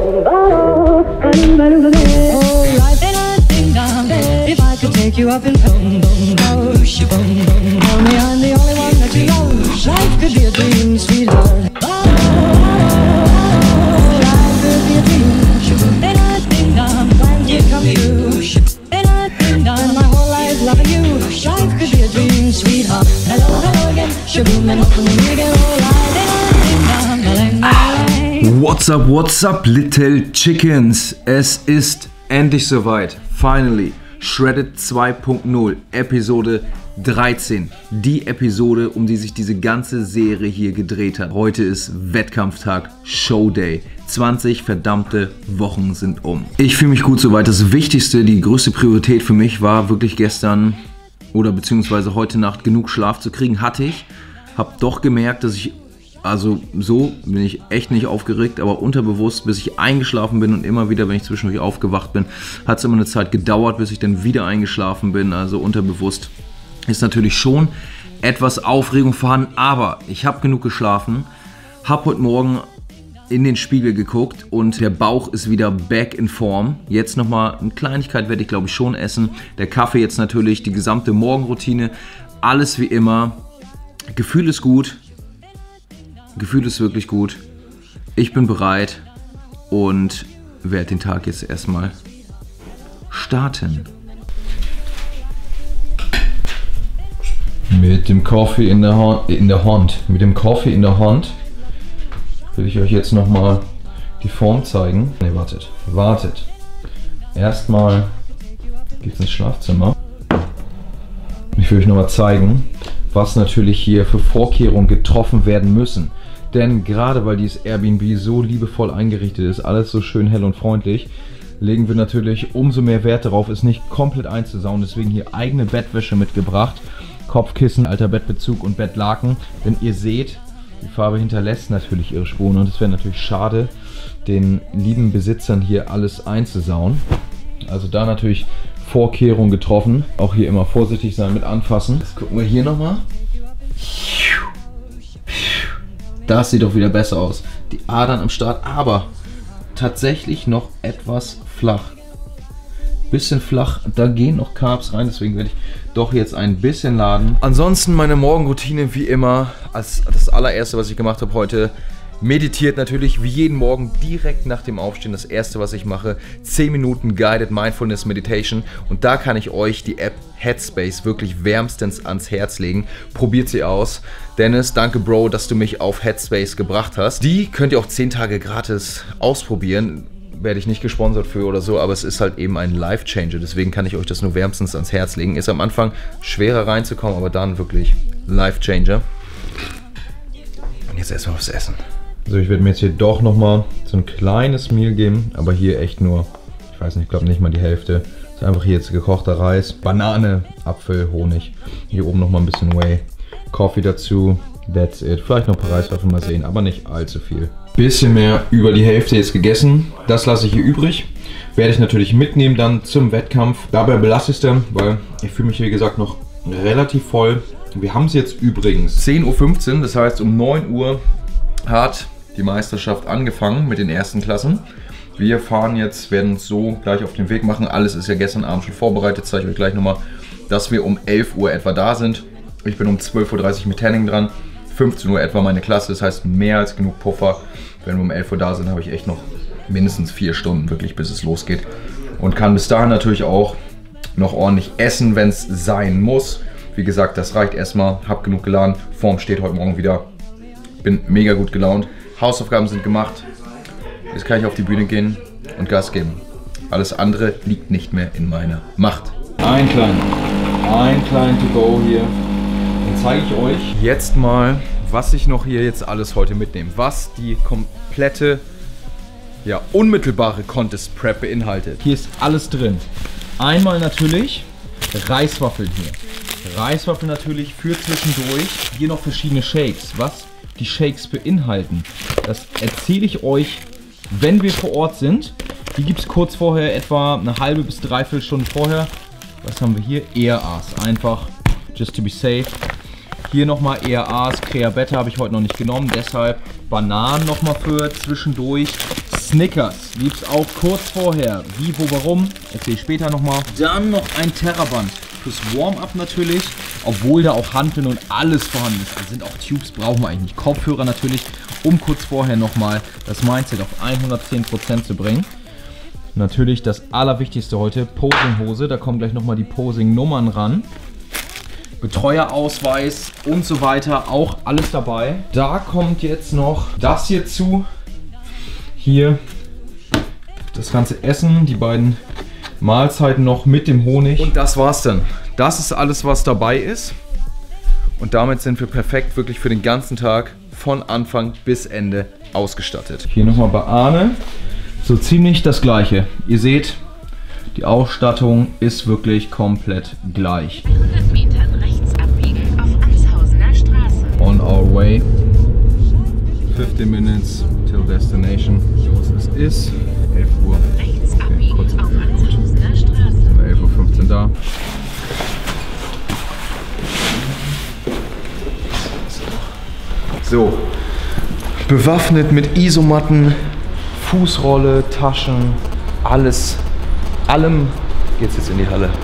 If I could take you up and boom, boom, boom, boom, tell me I'm the only one that you know. Life could be a dream, sweetheart. Life could be a dream. Then I think I'm glad you come true. Then I think I'm my whole life loving you. Life could be a dream, sweetheart. Hello, hello again. Shaboom and open the again. Oh, life. Then I think I'm What's up, little chickens? Es ist endlich soweit. Finally. Shredded 2.0, Episode 13. Die Episode, um die sich diese ganze Serie hier gedreht hat. Heute ist Wettkampftag, Showday. 20 verdammte Wochen sind um. Ich fühle mich gut soweit. Das Wichtigste, die größte Priorität für mich war wirklich gestern oder beziehungsweise heute Nacht genug Schlaf zu kriegen. Hatte ich. Hab doch gemerkt, dass ich, also so bin ich echt nicht aufgeregt, aber unterbewusst, bis ich eingeschlafen bin und immer wieder, wenn ich zwischendurch aufgewacht bin, hat es immer eine Zeit gedauert, bis ich dann wieder eingeschlafen bin. Also unterbewusst ist natürlich schon etwas Aufregung vorhanden, aber ich habe genug geschlafen, habe heute Morgen in den Spiegel geguckt und der Bauch ist wieder back in Form. Jetzt nochmal eine Kleinigkeit werde ich glaube ich schon essen. Der Kaffee jetzt natürlich, die gesamte Morgenroutine, alles wie immer. Gefühl ist gut. Gefühl ist wirklich gut. Ich bin bereit und werde den Tag jetzt erstmal starten. Mit dem Kaffee in der Hand. Mit dem Kaffee in der Hand will ich euch jetzt nochmal die Form zeigen. Ne, wartet. Erstmal geht's ins Schlafzimmer. Ich will euch nochmal zeigen, was natürlich hier für Vorkehrungen getroffen werden müssen. Denn gerade weil dieses Airbnb so liebevoll eingerichtet ist, alles so schön hell und freundlich, legen wir natürlich umso mehr Wert darauf, es nicht komplett einzusauen. Deswegen hier eigene Bettwäsche mitgebracht, Kopfkissen, alter Bettbezug und Bettlaken. Denn ihr seht, die Farbe hinterlässt natürlich ihre Spuren und es wäre natürlich schade, den lieben Besitzern hier alles einzusauen. Also da natürlich Vorkehrungen getroffen. Auch hier immer vorsichtig sein mit anfassen. Das gucken wir hier nochmal. Das sieht doch wieder besser aus. Die Adern am Start, aber tatsächlich noch etwas flach. Bisschen flach, da gehen noch Carbs rein, deswegen werde ich doch jetzt ein bisschen laden. Ansonsten meine Morgenroutine wie immer, als das allererste, was ich gemacht habe heute, meditiert natürlich wie jeden Morgen direkt nach dem Aufstehen. Das erste, was ich mache, 10 Minuten Guided Mindfulness Meditation und da kann ich euch die App Headspace wirklich wärmstens ans Herz legen. Probiert sie aus. Dennis, danke Bro, dass du mich auf Headspace gebracht hast. Die könnt ihr auch 10 Tage gratis ausprobieren. Werde ich nicht gesponsert für oder so, aber es ist halt eben ein Life-Changer. Deswegen kann ich euch das nur wärmstens ans Herz legen. Ist am Anfang schwerer reinzukommen, aber dann wirklich Life-Changer. Und jetzt erstmal aufs Essen. Also ich werde mir jetzt hier doch nochmal so ein kleines Meal geben, aber hier echt nur, ich weiß nicht, ich glaube nicht mal die Hälfte. Das ist einfach hier jetzt gekochter Reis, Banane, Apfel, Honig. Hier oben nochmal ein bisschen Whey, Coffee dazu, that's it. Vielleicht noch ein paar Reiswaffeln mal sehen, aber nicht allzu viel. Bisschen mehr über die Hälfte jetzt gegessen, das lasse ich hier übrig. Werde ich natürlich mitnehmen dann zum Wettkampf. Dabei belasse ich es dann, weil ich fühle mich wie gesagt noch relativ voll. Wir haben es jetzt übrigens 10:15 Uhr, das heißt um 9 Uhr hat die Meisterschaft angefangen mit den ersten Klassen. Wir fahren jetzt, werden uns so gleich auf den Weg machen. Alles ist ja gestern Abend schon vorbereitet. Zeige ich euch gleich nochmal, dass wir um 11 Uhr etwa da sind. Ich bin um 12:30 Uhr mit Tanning dran. 15 Uhr etwa meine Klasse, das heißt mehr als genug Puffer. Wenn wir um 11 Uhr da sind, habe ich echt noch mindestens 4 Stunden wirklich, bis es losgeht. Und kann bis dahin natürlich auch noch ordentlich essen, wenn es sein muss. Wie gesagt, das reicht erstmal. Hab genug geladen. Form steht heute Morgen wieder. Bin mega gut gelaunt. Hausaufgaben sind gemacht. Jetzt kann ich auf die Bühne gehen und Gas geben. Alles andere liegt nicht mehr in meiner Macht. Ein klein to go hier. Dann zeige ich euch jetzt mal, was ich noch hier jetzt alles heute mitnehme. Was die komplette, ja, unmittelbare Contest Prep beinhaltet. Hier ist alles drin. Einmal natürlich Reiswaffeln hier. Reiswaffeln natürlich für zwischendurch. Hier noch verschiedene Shakes. Was die Shakes beinhalten, das erzähle ich euch, wenn wir vor Ort sind. Die gibt es kurz vorher, etwa eine halbe bis dreiviertel Stunde vorher. Was haben wir hier? ERAs, einfach just to be safe. Hier nochmal ERAs, Crea Beta habe ich heute noch nicht genommen, deshalb Bananen nochmal für zwischendurch. Snickers gibt's auch kurz vorher. Wie, wo, warum? Erzähl ich später nochmal. Dann noch ein Terraband fürs Warm-up natürlich. Obwohl da auch Hanteln und alles vorhanden ist. Also sind auch Tubes, brauchen wir eigentlich nicht. Kopfhörer natürlich, um kurz vorher nochmal das Mindset auf 110% zu bringen. Natürlich das Allerwichtigste heute, Posing-Hose. Da kommen gleich nochmal die Posing-Nummern ran. Betreuerausweis und so weiter, auch alles dabei. Da kommt jetzt noch das hier zu. Hier das ganze Essen, die beiden Mahlzeiten noch mit dem Honig. Und das war's dann. Das ist alles, was dabei ist. Und damit sind wir perfekt wirklich für den ganzen Tag von Anfang bis Ende ausgestattet. Hier nochmal bei Arne. So ziemlich das gleiche. Ihr seht, die Ausstattung ist wirklich komplett gleich. 100 Metern rechts abbiegen auf Anshausener Straße. On our way. 15 minutes till destination. Was es ist. 11 Uhr. Rechts abbiegen kurz auf Anshausener Straße. 11:15 Uhr da. So. Bewaffnet mit Isomatten, Fußrolle, Taschen, alles. Allem geht's jetzt in die Halle.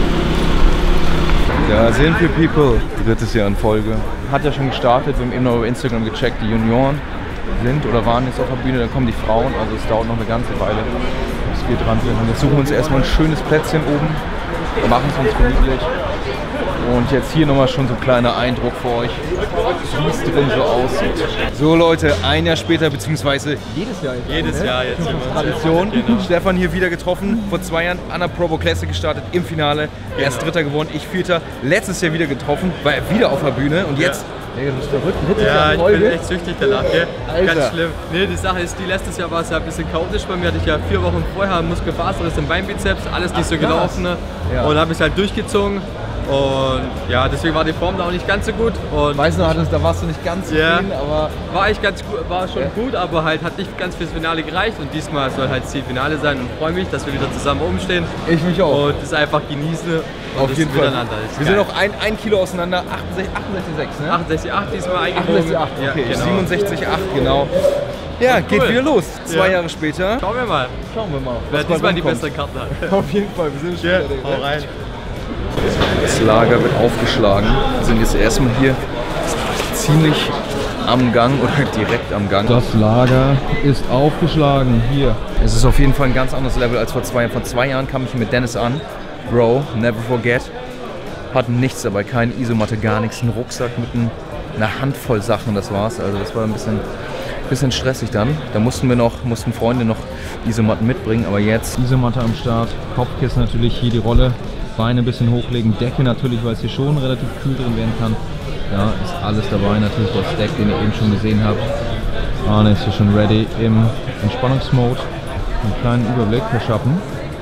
Da sind wir, People. Drittes Jahr in Folge. Hat ja schon gestartet. Wir haben eben noch über Instagram gecheckt. Die Junioren sind oder waren jetzt auf der Bühne. Dann kommen die Frauen. Also es dauert noch eine ganze Weile, bis wir dran sind. Und jetzt suchen wir uns erstmal ein schönes Plätzchen oben. Machen es uns gemütlich. Und jetzt hier nochmal schon so ein kleiner Eindruck für euch, wie es drin so aussieht. So Leute, ein Jahr später, beziehungsweise jedes Jahr jetzt. Jedes Jahr jetzt. Tradition. Genau. Stefan hier wieder getroffen, vor 2 Jahren an der Provo Classic gestartet, im Finale. Er ist Dritter geworden, ich Vierter. Letztes Jahr wieder getroffen, war er wieder auf der Bühne und jetzt... Ja, du bist verrückt. Ja, ich bin echt süchtig danach, gell? Alter. Ganz schlimm. Nee, die Sache ist, die letztes Jahr war es ja ein bisschen chaotisch bei mir. Hatte ich ja 4 Wochen vorher Muskelfaserriss im Beinbizeps, alles nicht so gelaufen. Ja. Und habe ich halt durchgezogen. Und ja, deswegen war die Form da auch nicht ganz so gut. Und Weißt du, da warst du nicht ganz zufrieden, aber... war echt ganz gut, war schon gut, aber halt hat nicht ganz fürs Finale gereicht. Und diesmal soll halt Ziel Finale sein und freue mich, dass wir wieder zusammen oben stehen. Ich mich auch. Und das einfach genießen. Auf jeden Fall. Wir sind geil. noch ein Kilo auseinander, 68,6, ne? 68,8 diesmal eingebogen. 68,8, okay. Ja, genau. 67,8, genau. Ja, geht cool. wieder los. 2 Ja. Jahre später. Schauen wir mal, Schauen wir mal, wer was bei diesmal die rumkommt. besseren Karten hat. Auf jeden Fall, wir sind schon Ja, wieder da. hau rein. Das Lager wird aufgeschlagen. Wir sind jetzt erstmal hier ziemlich am Gang oder direkt am Gang. Das Lager ist aufgeschlagen. Hier. Es ist auf jeden Fall ein ganz anderes Level als vor 2 Jahren. Vor 2 Jahren kam ich hier mit Dennis an. Bro, never forget. Hatten nichts dabei, keine Isomatte, gar nichts. Ein Rucksack mit einer Handvoll Sachen, das war's. Also das war ein bisschen stressig dann. Da mussten Freunde noch Isomatten mitbringen, aber jetzt Isomatte am Start, Kopfkissen natürlich, hier die Rolle, Beine ein bisschen hochlegen, Decke natürlich, weil es hier schon relativ kühl drin werden kann. Ja, ist alles dabei, natürlich der Stack, den ihr eben schon gesehen habt. Arne ist hier schon ready im Entspannungsmode. Einen kleinen Überblick verschaffen.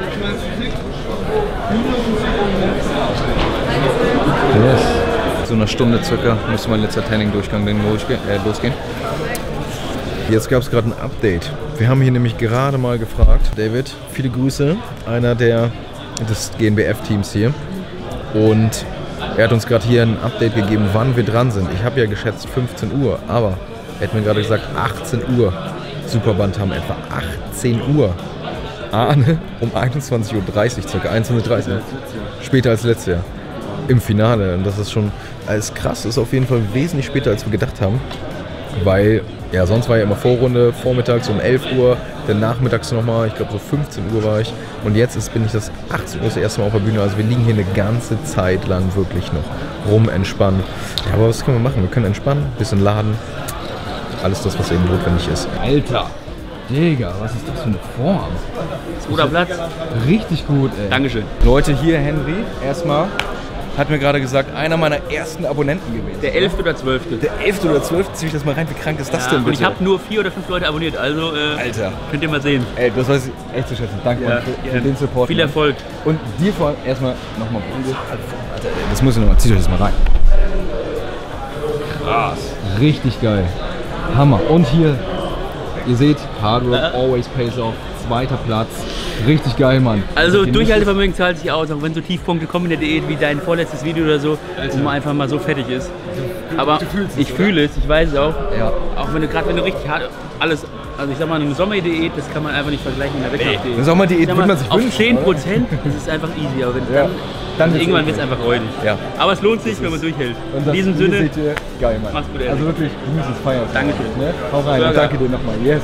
Yes. So eine Stunde circa müssen wir letzter Training-Durchgang losgehen. Jetzt gab es gerade ein Update. Wir haben hier nämlich gerade mal gefragt, David, viele Grüße, einer des GNBF-Teams hier. Und er hat uns gerade hier ein Update gegeben, wann wir dran sind. Ich habe ja geschätzt 15 Uhr, aber er hat mir gerade gesagt 18 Uhr. Superband haben etwa 18 Uhr. Arne um 21:30 Uhr, circa 21:30 Uhr. Später als letztes Jahr. Im Finale. Und das ist schon alles krass. Das ist auf jeden Fall wesentlich später, als wir gedacht haben. Weil, ja, sonst war ja immer Vorrunde, vormittags um 11 Uhr, dann nachmittags nochmal, ich glaube so 15 Uhr war ich. Und jetzt bin ich das 18 Uhr das erste Mal auf der Bühne. Also wir liegen hier eine ganze Zeit lang wirklich noch rum, entspannen. Ja, aber was können wir machen? Wir können entspannen, ein bisschen laden. Alles das, was eben notwendig ist. Alter! Digga, was ist das für eine Form? Guter Platz. Richtig gut, ey. Dankeschön. Leute, hier Henry, erstmal, hat mir gerade gesagt, einer meiner ersten Abonnenten gewesen. Der 11. oder 12. Der 11. oder 12. Zieh ich das mal rein, wie krank ist das denn Und bitte? ich habe nur 4 oder 5 Leute abonniert, also Alter. könnt ihr mal sehen. Ey, das weiß ich echt zu schätzen. Danke Ja, Mann, für den Support. Viel Mann. Erfolg. Und dir vor allem erstmal nochmal. Alter, das muss ich nochmal, zieht euch das mal rein. Krass. Richtig geil. Hammer. Und hier, ihr seht, Hard Work always pays off. 2. Platz. Richtig geil, Mann. Also Durchhaltevermögen zahlt sich aus, auch wenn so Tiefpunkte kommen in der Diät wie dein vorletztes Video oder so, wo man einfach mal so fertig ist. Aber ich fühle es, ich weiß es auch. Ja. Auch wenn du richtig hart alles Also ich sag mal, eine Sommerdiät, das kann man einfach nicht vergleichen mit einer Wettkampfdiät. Eine Sommerdiät würde man sich auf wünschen. 10%, das ist einfach easy, aber wenn Ja. Dann also irgendwann wird es einfach räudig. Ja. Aber es lohnt sich, wenn man durchhält. Und In diesem Spiel Sinne, seht ihr, geil, Mann. mach's gut, Erik. Also wirklich, genieß es, feiern. Dankeschön. Ne? Hau rein, Burger. danke dir nochmal. Yes.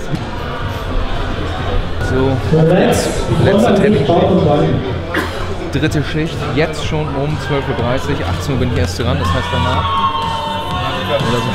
So, jetzt letzte Termin. Dritte Schicht, jetzt schon um 12:30 Uhr. 18 Uhr bin ich erst dran, das heißt danach. Oder so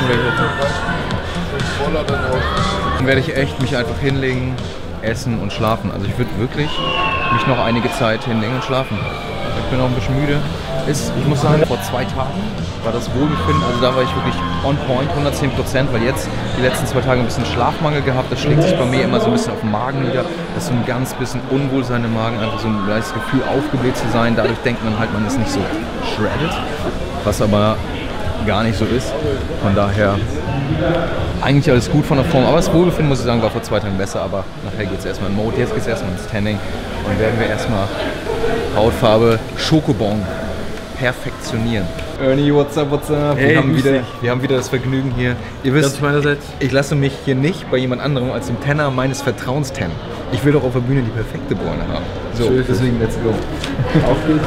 dann werde ich echt mich einfach hinlegen, essen und schlafen. Also ich würde wirklich mich noch einige Zeit hinlegen und schlafen. Ich bin auch ein bisschen müde. Ich muss sagen, vor 2 Tagen war das Wohlbefinden, also da war ich wirklich on point, 110%, weil jetzt die letzten 2 Tage ein bisschen Schlafmangel gehabt. Das schlägt sich bei mir immer so ein bisschen auf den Magen nieder. Das ist so ein ganz bisschen Unwohlsein im Magen, einfach so ein leichtes Gefühl, aufgebläht zu sein. Dadurch denkt man halt, man ist nicht so shredded, was aber gar nicht so ist. Von daher eigentlich alles gut von der Form. Aber das Wohlbefinden, muss ich sagen, war vor 2 Tagen besser. Aber nachher geht es erstmal in Mode. Jetzt geht es erstmal ins Tanning. Und werden wir erstmal Hautfarbe Schokobon perfektionieren. Ernie, what's up, what's up? Hey, wir haben wieder das Vergnügen hier. Ihr wisst, meinerseits. ich lasse mich hier nicht bei jemand anderem als dem Tenner meines Vertrauens tennen. Ich will doch auf der Bühne die perfekte Bräune haben. So, deswegen let's go. Auf geht's.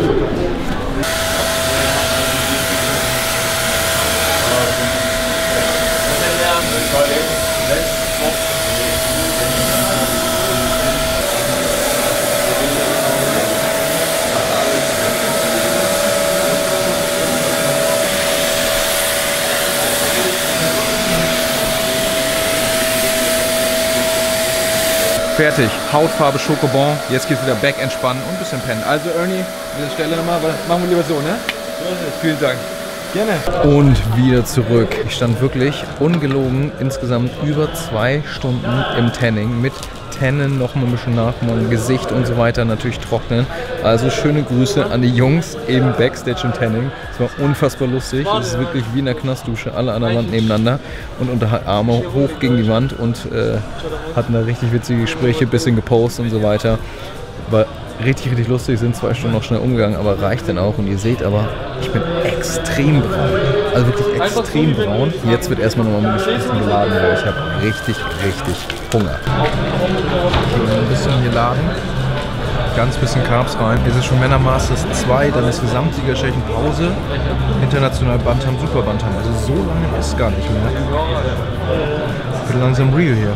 Fertig, Hautfarbe Schokobon, jetzt geht's wieder back entspannen und ein bisschen pennen. Also Ernie, an dieser Stelle nochmal, machen wir lieber so, ne? Vielen Dank. Gerne. Und wieder zurück. Ich stand wirklich ungelogen insgesamt über 2 Stunden im Tanning mit Tannen, nochmal ein bisschen nachmachen, Gesicht und so weiter natürlich trocknen. Also schöne Grüße an die Jungs im Backstage im Tanning. Es war unfassbar lustig. Es ist wirklich wie in der Knastdusche, alle an der Wand nebeneinander und unter Arme hoch gegen die Wand und hatten da richtig witzige Gespräche, bisschen gepostet und so weiter. War richtig, richtig lustig, sind 2 Stunden noch schnell umgegangen, aber reicht dann auch. Und ihr seht aber, ich bin extrem braun. Also wirklich extrem braun. Jetzt wird erstmal noch mal ein bisschen geladen, weil ich habe richtig, richtig Hunger. Ein bisschen hier laden. Ganz bisschen Carbs rein. Es ist schon Männermasters 2, dann ist Gesamtsieger-Tschechen Pause. International Bantam, Super Bantam. Also so lange ist es gar nicht mehr. Wird langsam real hier.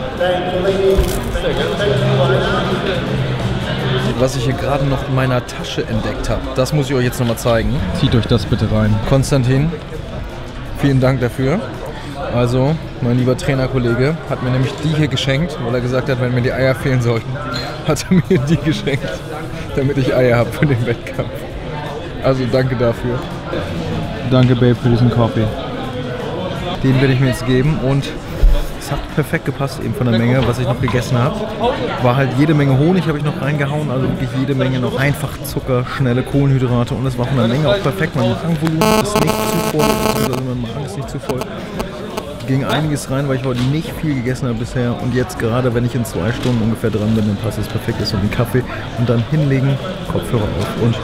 Was ich hier gerade noch in meiner Tasche entdeckt habe, das muss ich euch jetzt nochmal zeigen. Zieht euch das bitte rein. Konstantin, vielen Dank dafür. Also, mein lieber Trainerkollege hat mir nämlich die hier geschenkt, weil er gesagt hat, wenn mir die Eier fehlen sollten, hat er mir die geschenkt, damit ich Eier habe für den Wettkampf. Also danke dafür. Danke, Babe, für diesen Coffee. Den werde ich mir jetzt geben und es hat perfekt gepasst eben von der Menge, was ich noch gegessen habe. War halt jede Menge Honig habe ich noch reingehauen, also wirklich jede Menge noch einfach Zucker, schnelle Kohlenhydrate und es war von der Menge auch perfekt. Mein Magenvolumen ist nicht zu voll, also mein Magen ist nicht zu voll. Ging einiges rein, weil ich heute nicht viel gegessen habe bisher und jetzt gerade, wenn ich in 2 Stunden ungefähr dran bin, dann passt es perfekt, ist so ein Kaffee und dann hinlegen, Kopfhörer auf und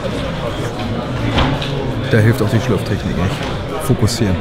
da hilft auch die Schlürftechnik echt. Fokussieren.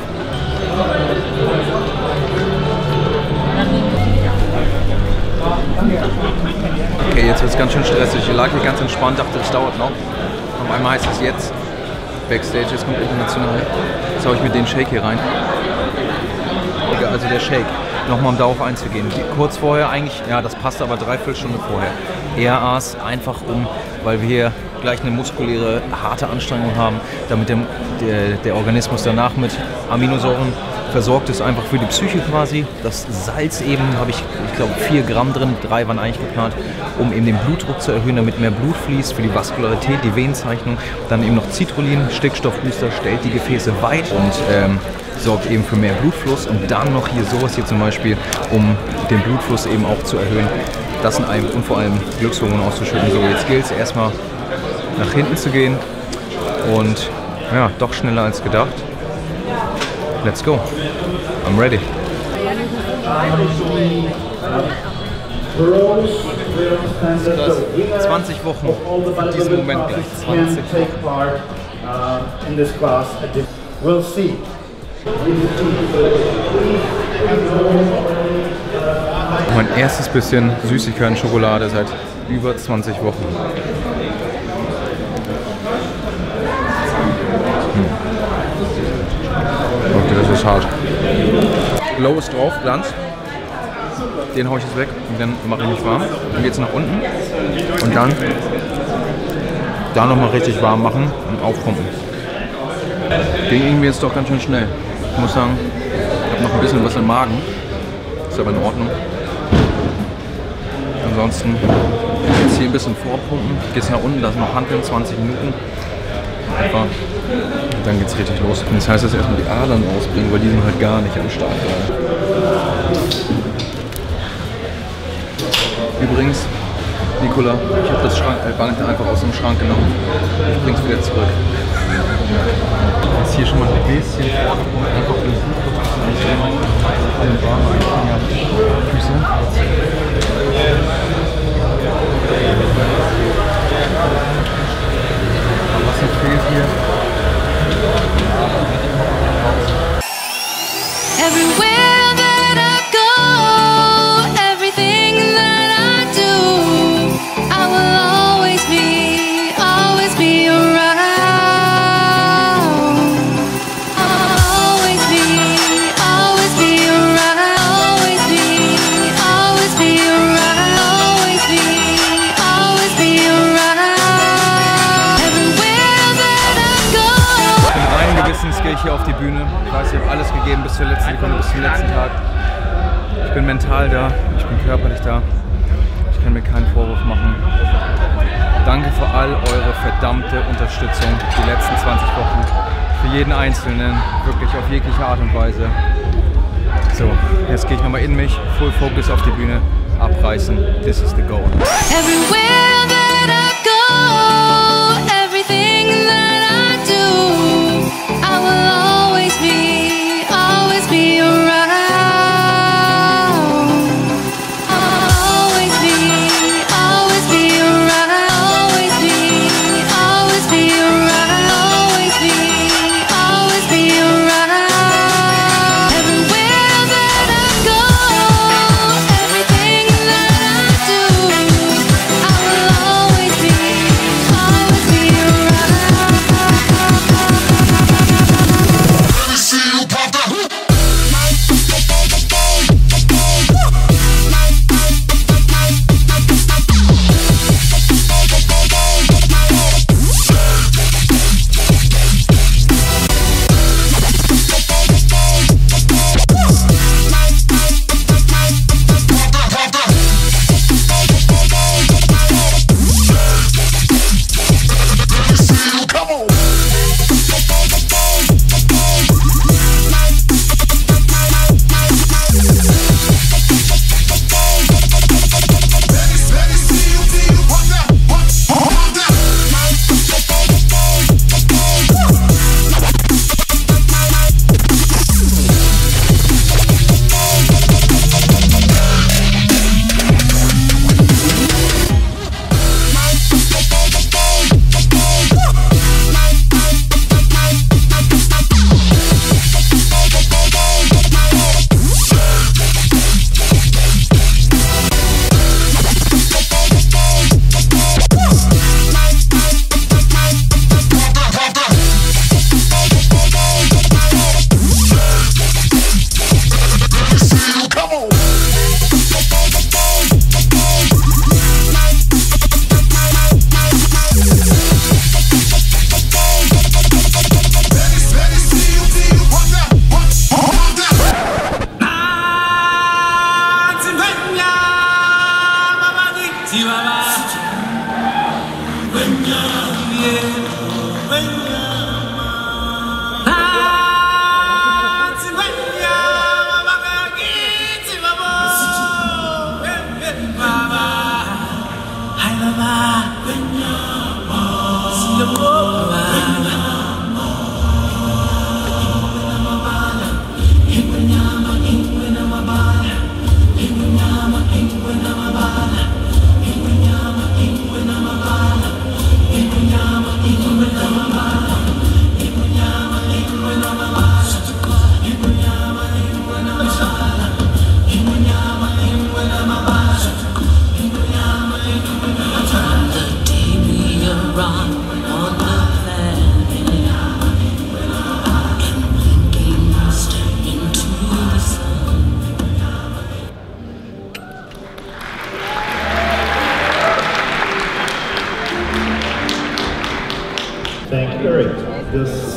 Okay, jetzt wird es ganz schön stressig. Ich lag hier ganz entspannt, dachte, das dauert noch. Auf einmal heißt es jetzt, Backstage, jetzt kommt international. Jetzt haue ich mit den Shake hier rein. Also der Shake, nochmal um darauf einzugehen. Kurz vorher eigentlich, ja das passt aber 3/4 Stunde vorher. Er aß einfach weil wir hier gleich eine muskuläre, harte Anstrengung haben, damit der Organismus danach mit Aminosäuren versorgt ist, einfach für die Psyche quasi. Das Salz eben habe ich glaube 4 Gramm drin, 3 waren eigentlich geplant, um eben den Blutdruck zu erhöhen, damit mehr Blut fließt, für die Vaskularität, die Venenzeichnung. Dann eben noch Citrullin, Stickstoffbooster, stellt die Gefäße weit und sorgt eben für mehr Blutfluss und dann noch hier sowas hier zum Beispiel, um den Blutfluss eben auch zu erhöhen, das in einem und vor allem Glückshormone auszuschütten. So, jetzt gilt es erstmal nach hinten zu gehen und ja, doch schneller als gedacht. Let's go. I'm ready. 20 Wochen in diesem Moment gleich. 20 Wochen. We'll see. Mein erstes bisschen Süßigkeiten-Schokolade seit über 20 Wochen. Okay, das ist hart. Glow ist drauf, Glanz. Den haue ich jetzt weg und dann mache ich mich warm. Dann geht es nach unten und dann da nochmal richtig warm machen und aufpumpen. Ging irgendwie jetzt doch ganz schön schnell. Ich muss sagen, ich habe noch ein bisschen was im Magen. Ist aber in Ordnung. Ansonsten jetzt hier ein bisschen vorpumpen. Geht es nach unten, da ist noch Hanteln, 20 Minuten. Etwa. Und dann geht es richtig los. Und das heißt, dass erstmal die Adern ausbringen, weil die sind halt gar nicht am Start gerade. Übrigens, Nicola, ich habe das Band einfach aus dem Schrank genommen. Ich bring's wieder zurück. Jetzt hier schon mal ein bisschen vorgepumpt, einfach für Füße. Was noch fehlt hier? Everywhere that I go, everything that I do, I will always be around. Always be around. Always be around. Always be around. Everywhere that I go. Mit reinen Gewissens gehe ich hier auf die Bühne. Ich weiß, ich habe alles gegeben bis zur letzten Sekunde, bis zum letzten Tag. Ich bin mental da, ich bin körperlich da. Ich kann mir keinen Vorwurf machen. Danke für all eure verdammte Unterstützung die letzten 20 Wochen. Für jeden Einzelnen, wirklich auf jegliche Art und Weise. So, jetzt gehe ich nochmal in mich, Full Focus auf die Bühne, abreißen. This is the goal. Everywhere that I go, everything that I do, I will always be around. Always be around. Always be around. Always be around. Everywhere that I go, everything that I do, I will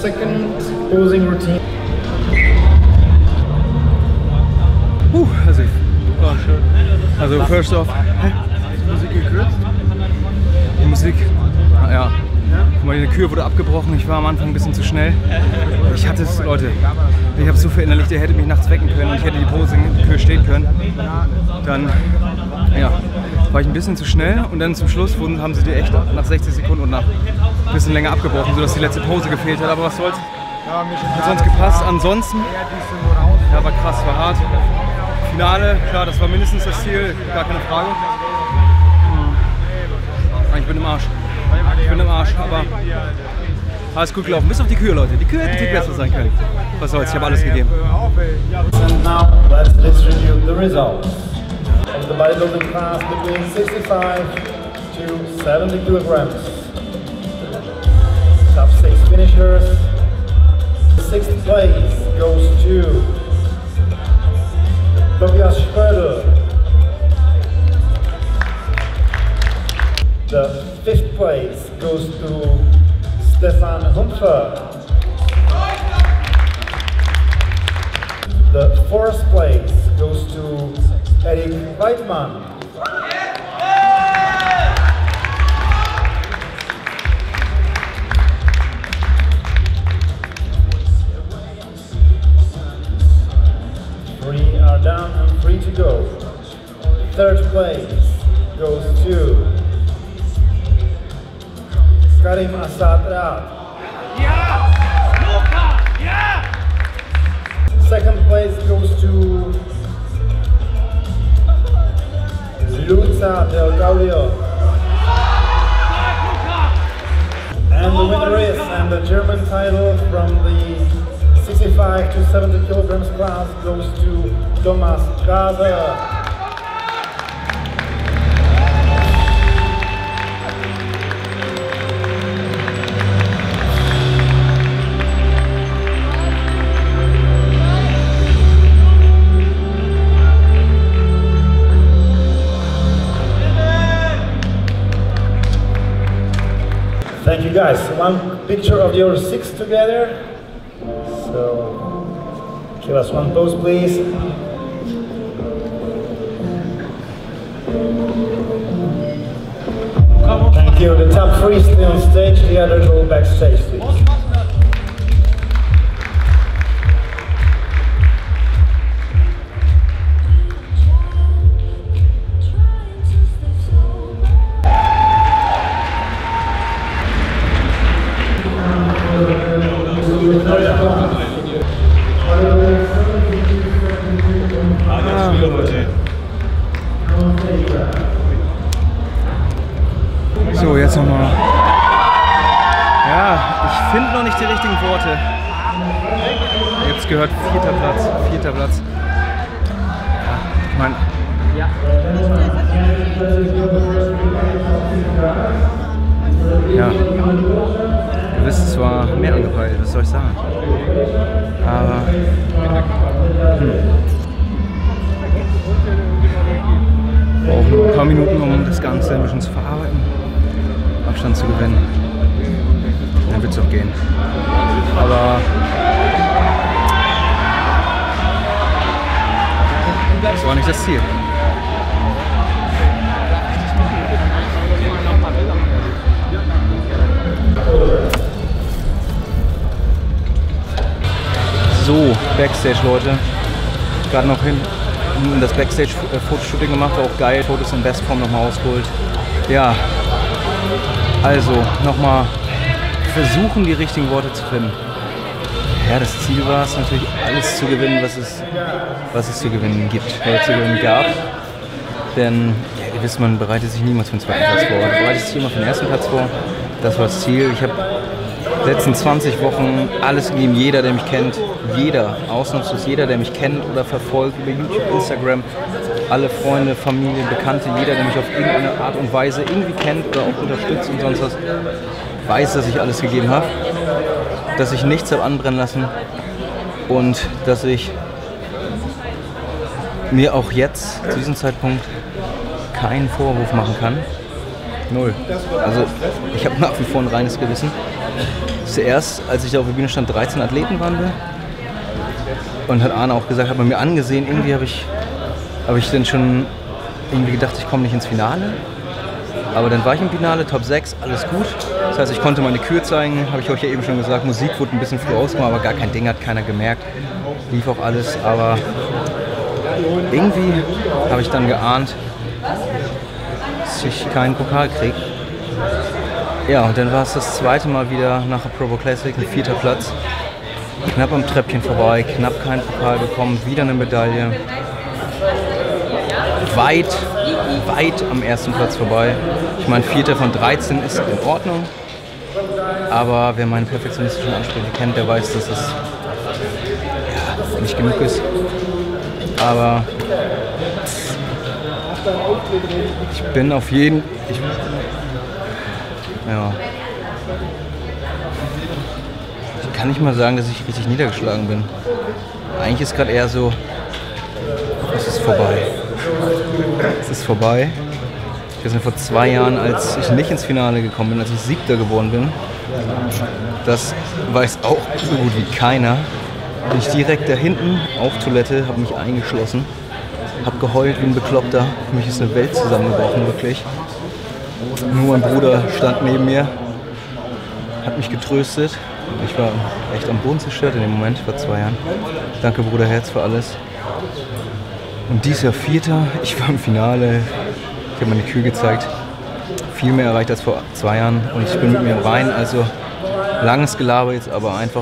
second posing routine. Also first off, Die Musik gekürzt? die Musik, ja. Guck mal, die Kür wurde abgebrochen, ich war am Anfang ein bisschen zu schnell. Ich hatte es, Leute, ich habe so verinnerlicht, ihr hättet mich nachts wecken können und ich hätte die Pose in der Kür stehen können. Dann, ja, war ich ein bisschen zu schnell und dann zum Schluss haben sie die echt nach 60 Sekunden und nach ein bisschen länger abgebrochen, sodass die letzte Pose gefehlt hat. Aber was soll's, hat sonst gepasst. Ansonsten, ja, war krass, war hart. Finale, klar, das war mindestens das Ziel, gar keine Frage. Ich bin im Arsch. Ich bin im Arsch, aber alles gut gelaufen. Bis auf die Kür, Leute. Die Kür hätte viel besser sein können. Was soll's, ich habe alles gegeben. And now let's review the results of the bodybuilding class between 65 to 70 kilograms. Top 6 finishers. The 6th place goes to Tobias Schröder. The 5th place goes to Stefan Humpfer. The 4th place goes to Eric Weidmann. Three are down and 3 to go. 3rd place goes to Karim Assad Raad. Second place goes to Luca Del Gaudio. And the winner is, and the German title from the 65 to 70 kilograms class goes to Thomas Graser. Thank you guys. One picture of your 6 together. So give us one pose, please. Thank you. The top 3 stay on stage, the others all backstage, please. So, jetzt nochmal. Ja, ich finde noch nicht die richtigen Worte. Jetzt gehört 4. Platz. 4. Platz. Ja, ich meine. Ja. Du bist zwar mehr angepeilt, was soll ich sagen? Aber. Brauchen nur ein paar Minuten, um das Ganze ein bisschen zu verarbeiten, Abstand zu gewinnen. Dann wird es auch gehen. Aber das war nicht das Ziel. So, Backstage, Leute. Gerade noch hin das Backstage-Fotoshooting gemacht, auch geil. Fotos in Bestform nochmal ausgeholt. Ja, also nochmal versuchen, die richtigen Worte zu finden. Ja, das Ziel war es natürlich, alles zu gewinnen, was es zu gewinnen gibt, zu gewinnen gab. Denn, ja, ihr wisst, man bereitet sich niemals für den 2. Platz vor. Man bereitet sich immer für den 1. Platz vor. Das war das Ziel. Ich habe in den letzten 20 Wochen alles gegeben. Jeder, der mich kennt, jeder, ausnahmslos jeder, der mich kennt oder verfolgt über YouTube, Instagram, alle Freunde, Familie, Bekannte, jeder, der mich auf irgendeine Art und Weise irgendwie kennt oder auch unterstützt und sonst was, weiß, dass ich alles gegeben habe, dass ich nichts habe anbrennen lassen und dass ich mir auch jetzt, zu diesem Zeitpunkt, keinen Vorwurf machen kann. Null. Also ich habe nach wie vor ein reines Gewissen. zuerst, als ich da auf der Bühne stand, 13 Athleten waren wir. Und hat Arne auch gesagt, hat man mir angesehen, irgendwie habe ich dann schon irgendwie gedacht, ich komme nicht ins Finale. Aber dann war ich im Finale, Top 6, alles gut. Das heißt, ich konnte meine Kür zeigen, habe ich euch ja eben schon gesagt. Musik wurde ein bisschen früh ausgemacht, aber gar kein Ding, hat keiner gemerkt. Lief auch alles, aber irgendwie habe ich dann geahnt, dass ich keinen Pokal kriege. Ja, und dann war es das zweite Mal wieder nach der Provo Classic, ein 4. Platz. Knapp am Treppchen vorbei, knapp keinen Pokal bekommen, wieder eine Medaille. Weit am ersten Platz vorbei. Ich meine, 4. von 13 ist in Ordnung. Aber wer meinen perfektionistischen Ansprüche kennt, der weiß, dass es nicht genug ist. Aber ich bin auf jeden... Ich kann nicht mal sagen, dass ich richtig niedergeschlagen bin. Eigentlich ist gerade eher so, es ist vorbei. Es ist vorbei. Ich weiß nicht, vor 2 Jahren, als ich nicht ins Finale gekommen bin, als ich 7. geworden bin, das weiß auch so gut wie keiner. Bin ich direkt da hinten auf Toilette, habe mich eingeschlossen, habe geheult wie ein Bekloppter. Für mich ist eine Welt zusammengebrochen, wirklich. Nur mein Bruder stand neben mir, hat mich getröstet. Ich war echt am Boden zerstört in dem Moment, vor 2 Jahren. Danke Bruderherz für alles. Und dies Jahr 4. Ich war im Finale, ich habe meine Kür gezeigt. Viel mehr erreicht als vor 2 Jahren und ich bin mit mir im Reinen. Also langes Gelaber jetzt, aber einfach,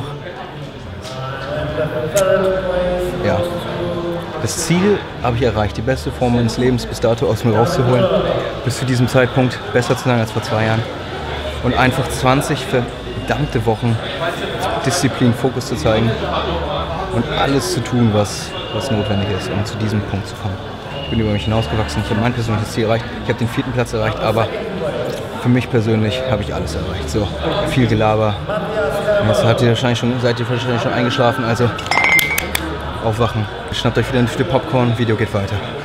ja. Das Ziel habe ich erreicht, die beste Form meines Lebens bis dato aus mir rauszuholen. Bis zu diesem Zeitpunkt besser zu sein als vor 2 Jahren. Und einfach 20 verdammte Wochen Disziplin, Fokus zu zeigen und alles zu tun, was notwendig ist, um zu diesem Punkt zu kommen. Ich bin über mich hinausgewachsen, ich habe mein persönliches Ziel erreicht, ich habe den 4. Platz erreicht, aber für mich persönlich habe ich alles erreicht. So, viel Gelaber. Und jetzt seid ihr wahrscheinlich schon eingeschlafen, also aufwachen. Schnappt euch wieder ein Stück Popcorn, Video geht weiter.